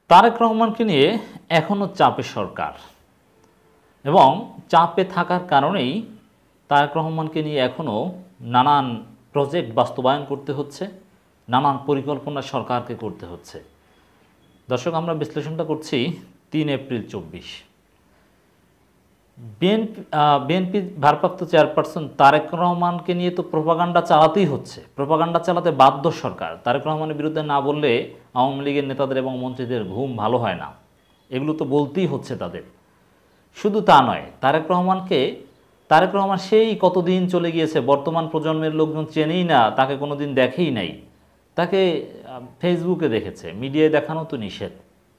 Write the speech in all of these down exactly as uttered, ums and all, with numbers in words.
তারেক রহমানকে নিয়ে এখনও চাপে সরকার এবং চাপে থাকার কারণেই তারেক রহমানকে নিয়ে এখনও নানান প্রজেক্ট বাস্তবায়ন করতে হচ্ছে, নানান পরিকল্পনা সরকারকে করতে হচ্ছে। দর্শক, আমরা বিশ্লেষণটা করছি তিন এপ্রিল চব্বিশ। বিএনপি বিএনপি ভারপ্রাপ্ত চেয়ারপারসন তারেক রহমানকে নিয়ে তো প্রোপাগান্ডা চালাতেই হচ্ছে, প্রোপাগান্ডা চালাতে বাধ্য সরকার। তারেক রহমানের বিরুদ্ধে না বললে আওয়ামী লীগের নেতাদের এবং মন্ত্রীদের ঘুম ভালো হয় না, এগুলো তো বলতেই হচ্ছে তাদের। শুধু তা নয়, তারেক রহমানকে তারেক রহমান সেই কতদিন চলে গিয়েছে, বর্তমান প্রজন্মের লোকজন চেনেই না, তাকে কোনো দিন দেখেই নাই। তাকে ফেসবুকে দেখেছে, মিডিয়ায় দেখানো তো নিষেধ।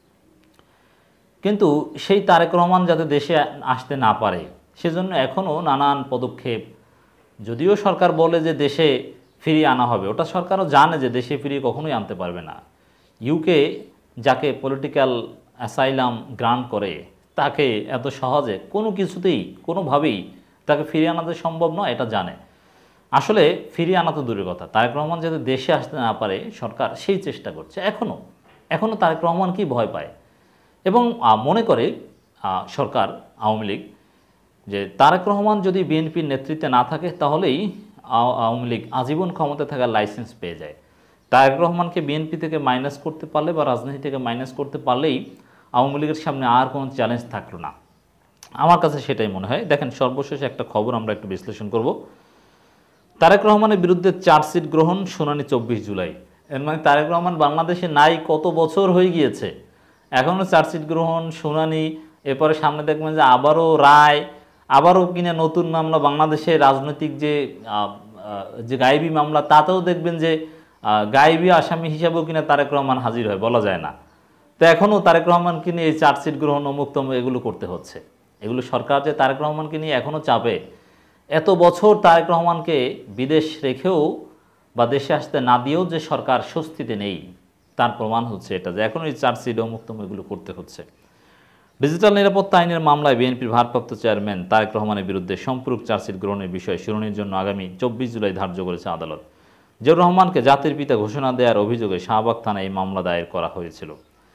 কিন্তু সেই তারেক রহমান যাতে দেশে আসতে না পারে সেজন্য এখনও নানান পদক্ষেপ, যদিও সরকার বলে যে দেশে ফিরিয়ে আনা হবে, ওটা সরকারও জানে যে দেশে ফিরিয়ে কখনোই আনতে পারবে না। ইউকে যাকে পলিটিক্যাল অ্যাসাইলাম গ্রান্ট করে তাকে এত সহজে কোনো কিছুতেই কোনোভাবেই তাকে ফিরিয়ে আনাতে সম্ভব নয়, এটা জানে। আসলে ফিরিয়ে আনা তো দূরের কথা, তারেক রহমান যাতে দেশে আসতে না পারে সরকার সেই চেষ্টা করছে। এখনও এখনও তারেক রহমান কি ভয় পায় এবং মনে করে সরকার, আওয়ামী লীগ, যে তারেক রহমান যদি বিএনপির নেতৃত্বে না থাকে তাহলেই আওয়ামী লীগ আজীবন ক্ষমতা থাকার লাইসেন্স পেয়ে যায়। তারেক রহমানকে বিএনপি থেকে মাইনাস করতে পারলে বা রাজনীতি থেকে মাইনাস করতে পারলেই আওয়ামী লীগের সামনে আর কোনো চ্যালেঞ্জ থাকলো না। আমার কাছে সেটাই মনে হয়। দেখেন, সর্বশেষ একটা খবর আমরা একটু বিশ্লেষণ করব। তারেক রহমানের বিরুদ্ধে চার্জশিট গ্রহণ, শুনানি চব্বিশ জুলাই। এর মানে তারেক রহমান বাংলাদেশে নাই কত বছর হয়ে গিয়েছে, এখনও চার্জশিট গ্রহণ, শুনানি, এরপরে সামনে দেখবেন যে আবারও রায়, আবারও কিনা নতুন মামলা। বাংলাদেশে রাজনৈতিক যে যে গায়েবী মামলা, তাতেও দেখবেন যে গায়েবী আসামি হিসাবেও কিনা তারেক রহমান হাজির হয়, বলা যায় না। তো এখনও তারেক রহমানকে নিয়ে এই চার্জশিট গ্রহণ, অমুক্তম, এগুলো করতে হচ্ছে। এগুলো সরকার যে তারেক রহমানকে নিয়ে এখনও চাপে, এত বছর তারেক রহমানকে বিদেশ রেখেও বা দেশে আসতে না দিয়েও যে সরকার স্বস্তিতে নেই, তার প্রমাণ হচ্ছে এটা যে এখন এই চার্জশিট অমুক্তম এগুলো করতে হচ্ছে। ডিজিটাল নিরাপত্তা আইনের মামলায় বিএনপির ভারপ্রাপ্ত চেয়ারম্যান তারেক রহমানের বিরুদ্ধে সম্পূরক চার্জশিট গ্রহণের বিষয়ে শুনানির জন্য আগামী চব্বিশ জুলাই ধার্য করেছে আদালত। জিয়াউর রহমানকে জাতির পিতা ঘোষণা দেওয়ার অভিযোগে শাহবাগ থানায় এই মামলা দায়ের করা হয়েছিল।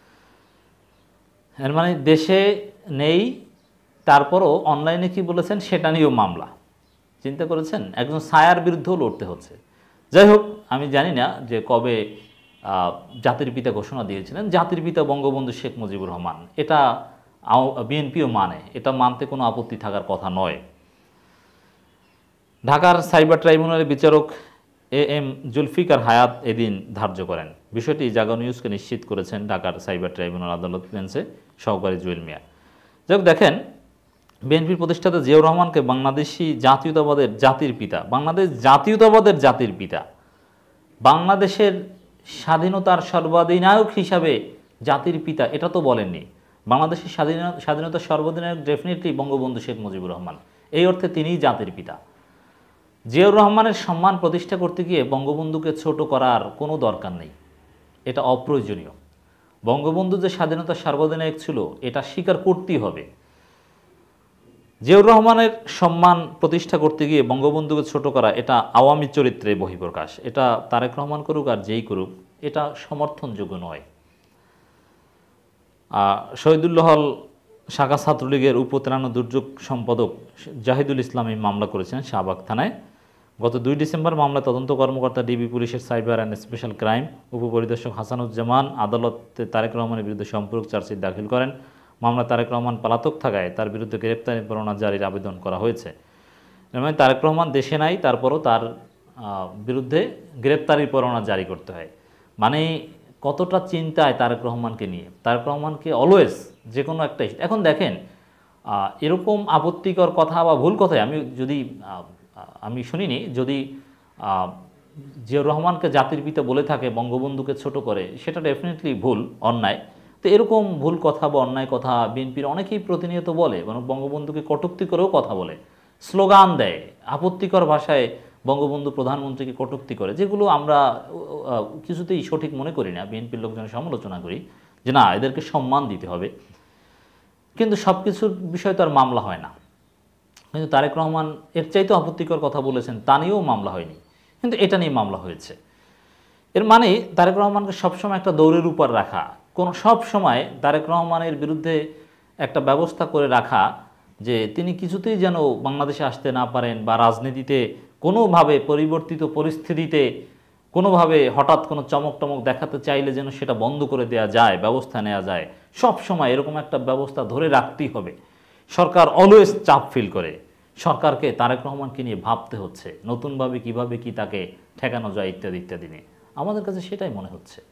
এর মানে দেশে নেই, তারপরও অনলাইনে কি বলেছেন সেটা নিয়েও মামলা। চিন্তা করেছেন, একজন ছায়ার বিরুদ্ধেও লড়তে হচ্ছে। যাই হোক, আমি জানি না যে কবে জাতির পিতা ঘোষণা দিয়েছিলেন। জাতির পিতা বঙ্গবন্ধু শেখ মুজিবুর রহমান, এটা বিএনপিও মানে, এটা মানতে কোনো আপত্তি থাকার কথা নয়। ঢাকার সাইবার ট্রাইব্যুনালের বিচারক এ এম জুলফিকার হায়াত এদিন ধার্য করেন। বিষয়টি জাগো নিউজকে নিশ্চিত করেছেন ঢাকার সাইবার ট্রাইব্যুনাল আদালত বেঞ্চে সহকারী জুয়েল মিয়া। যাই হোক, দেখেন, বিএনপির প্রতিষ্ঠাতা জিয়াউর রহমানকে বাংলাদেশি জাতীয়তাবাদের জাতির পিতা, বাংলাদেশ জাতীয়তাবাদের জাতির পিতা, বাংলাদেশের স্বাধীনতার সর্বাধিনায়ক হিসাবে জাতির পিতা, এটা তো বলেননি। বাংলাদেশের স্বাধীনতা স্বাধীনতার সর্বাধিনায়ক ডেফিনেটলি বঙ্গবন্ধু শেখ মুজিবুর রহমান, এই অর্থে তিনিই জাতির পিতা। জিয়াউর রহমানের সম্মান প্রতিষ্ঠা করতে গিয়ে বঙ্গবন্ধুকে ছোট করার কোনো দরকার নেই, এটা অপ্রয়োজনীয়। বঙ্গবন্ধু যে স্বাধীনতার সর্বাধিনায়ক ছিল এটা স্বীকার করতেই হবে। জিয়াউর রহমানের সম্মান প্রতিষ্ঠা করতে গিয়ে বঙ্গবন্ধুকে ছোট করা, এটা আওয়ামী চরিত্রের বহিঃপ্রকাশ। এটা তারেক রহমান করুক আর যেই করুক, এটা সমর্থনযোগ্য নয়। শহীদুল্লাহ শাখা ছাত্রলীগের উপত্রাণ দুর্যোগ সম্পাদক জাহিদুল ইসলাম এই মামলা করেছেন শাহবাগ থানায়। গত দুই ডিসেম্বর মামলা তদন্ত কর্মকর্তা ডিবি পুলিশের সাইবার অ্যান্ড স্পেশাল ক্রাইম উপপরিদর্শক হাসানুজ্জামান আদালতে তারেক রহমানের বিরুদ্ধে সম্পূরক চার্জশিট দাখিল করেন। মামলা তারেক রহমান পলাতক থাকায় তার বিরুদ্ধে গ্রেপ্তারি পরোয়ানা জারির আবেদন করা হয়েছে। মানে তারেক রহমান দেশে নাই, তারপরও তার বিরুদ্ধে গ্রেপ্তারি পরোয়ানা জারি করতে হয়। মানে কতটা চিন্তায় তারেক রহমানকে নিয়ে। তারেক রহমানকে অলওয়েজ যে কোনো একটা, এখন দেখেন এরকম আপত্তিকর কথা বা ভুল কথায় আমি যদি আমি শুনিনি, যদি জিয়াউর রহমানকে জাতির পিতা বলে থাকে, বঙ্গবন্ধুকে ছোট করে, সেটা ডেফিনেটলি ভুল, অন্যায়। তো এরকম ভুল কথা বা অন্যায় কথা বিএনপির অনেকেই প্রতিনিয়ত বলে, এবং বঙ্গবন্ধুকে কটূক্তি করেও কথা বলে, স্লোগান দেয়, আপত্তিকর ভাষায় বঙ্গবন্ধু প্রধানমন্ত্রীকে কটূক্তি করে, যেগুলো আমরা কিছুতেই সঠিক মনে করি না। বিএনপির লোকজনের সমালোচনা করি যে না, এদেরকে সম্মান দিতে হবে, কিন্তু সব কিছুর বিষয় তো আর মামলা হয় না। কিন্তু তারেক রহমান এর চাইতেও আপত্তিকর কথা বলেছেন, তা নিয়েও মামলা হয়নি, কিন্তু এটা নিয়ে মামলা হয়েছে। এর মানে তারেক রহমানকে সবসময় একটা দৌড়ের উপর রাখা, কোন সব সময় তারেক রহমানের বিরুদ্ধে একটা ব্যবস্থা করে রাখা যে তিনি কিছুতেই যেন বাংলাদেশে আসতে না পারেন বা রাজনীতিতে কোনোভাবে পরিবর্তিত পরিস্থিতিতে কোনোভাবে হঠাৎ কোনো চমক টমক দেখাতে চাইলে যেন সেটা বন্ধ করে দেওয়া যায়, ব্যবস্থা নেওয়া যায়। সব সময় এরকম একটা ব্যবস্থা ধরে রাখতেই হবে। সরকার অলওয়েজ চাপ ফিল করে। সরকারকে তারেক রহমানকে নিয়ে ভাবতে হচ্ছে নতুনভাবে কিভাবে কি তাকে ঠেকানো যায় ইত্যাদি ইত্যাদি নিয়ে। আমাদের কাছে সেটাই মনে হচ্ছে।